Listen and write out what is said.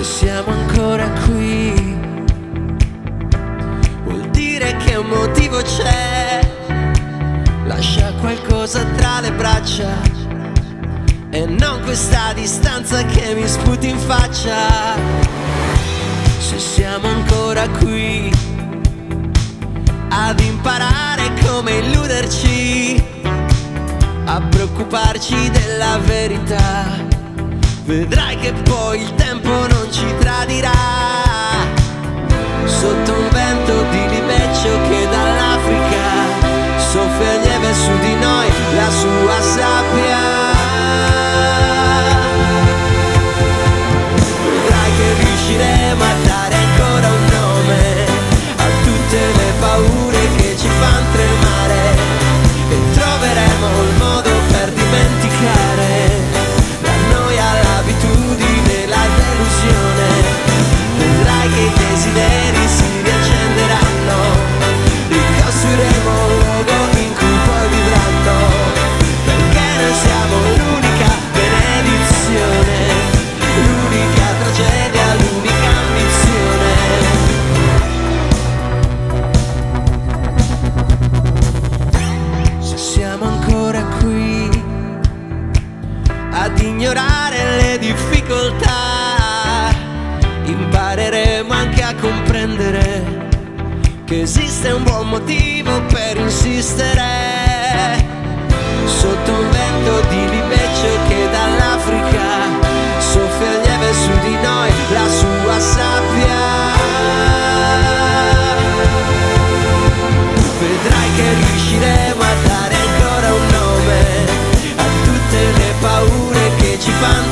siamo ancora qui, vuol dire che un motivo c'è. Lascia qualcosa tra le braccia e non questa distanza che mi sputi in faccia. Se siamo ancora qui ad imparare come illuderci, a preoccuparci della verità, vedrai che poi il tempo non ci tradirà. Sotto un vento di libeccio che dall'Africa soffia lieve su di noi la sua sabbia, vedrai che riusciremo a dare ancora un nome a tutte le paure che ci fanno tremare, e troveremo il modo per dimenticare la noia, l'abitudine, la delusione. Vedrai che i desideri si riaccenderanno, ricostruiremo un luogo in cui poi vivranno, perché noi siamo l'unica benedizione, l'unica tragedia, l'unica ambizione. Se siamo ancora qui ad ignorare le difficoltà, impareremo anche a comprendere che esiste un buon motivo per insistere. Sotto un vento di libeccio che dall'Africa soffia lieve su di noi la sua sabbia, vedrai che riusciremo a dare ancora un nome a tutte le paure che ci fanno